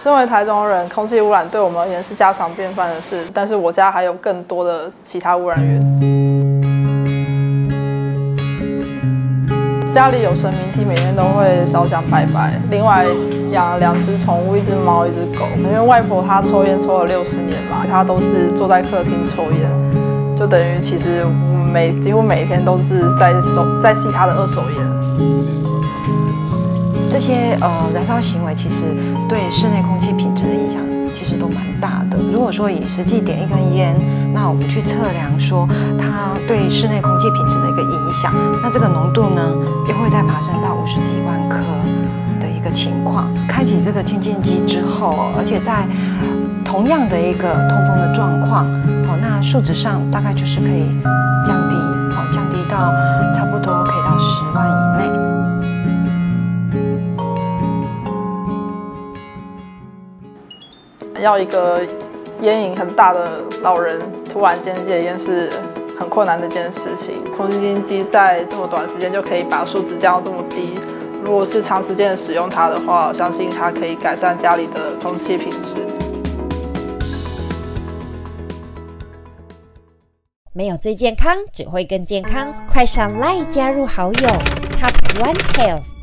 身为台中人，空气污染对我们而言是家常便饭的事，但是我家还有更多的其他污染源。家里有神明厅，每天都会烧香拜拜。另外养了2只宠物，1只猫，1只狗。因为外婆她抽烟抽了60年嘛，她都是坐在客厅抽烟，就等于其实几乎每天都是在吸她的2手烟。 这些燃烧行为其实对室内空气品质的影响其实都蛮大的。如果说以实际点一根烟，那我们去测量说它对室内空气品质的一个影响，那这个浓度呢又会再爬升到50几万颗的一个情况。开启这个清净机之后，而且在同样的一个通风的状况，那数值上大概就是可以降低到差不多可以到10万以内。 要一个烟瘾很大的老人突然间戒烟是很困难的一件事情。空气清净机在这么短时间就可以把数值降到这么低，如果是长时间的使用它的话，我相信它可以改善家里的空气品质。 没有最健康，只会更健康。快上 LINE 加入好友 Top One Health。